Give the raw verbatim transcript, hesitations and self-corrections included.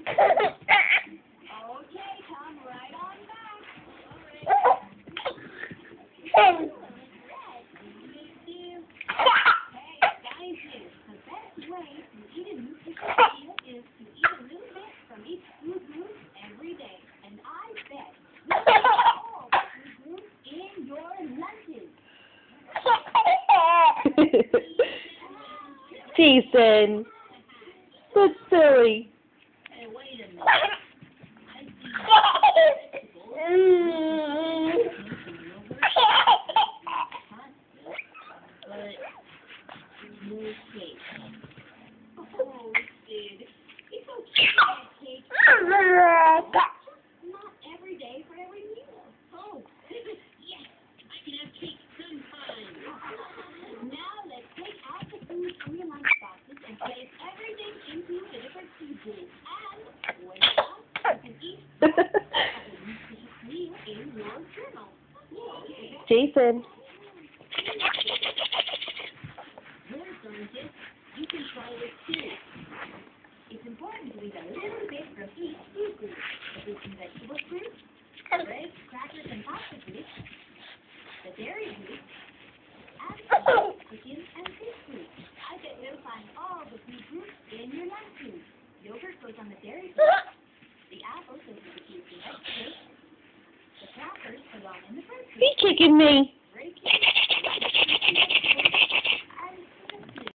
Okay, come right on back. All right. Hey, guys, the best way to eat a nutritious meal is to eat a little bit from each food group every day. And I bet you eat all the food groups in your lunches. Jason, that's silly. Hey, wait a minute. I see no cake. Oh, Sid. It's okay to have cake. Not every day for every meal. Oh, yes. I can have cake sometime. Now let's take out the food from your lunch boxes and place everything into the different food groups. And when you're done, you can eat a nutritious meal in your journal. Jason. You can try this too. It's important to eat a little bit from each food group. The fruits and vegetable group, bread, crackers, and pasta group, the dairy group, and the chicken and fish group. I bet you'll find all the food groups in your lunch food. Yogurt goes on the dairy group. The apple goes with the fruits and vegetables. The crackers belong in the fruit group. He's kicking me. Grape juice